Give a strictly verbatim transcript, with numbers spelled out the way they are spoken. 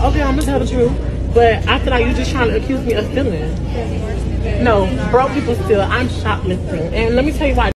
Okay, I'm gonna tell the truth. But I feel like you just trying to accuse me of stealing. No, broke people steal. I'm shoplifting. And let me tell you why.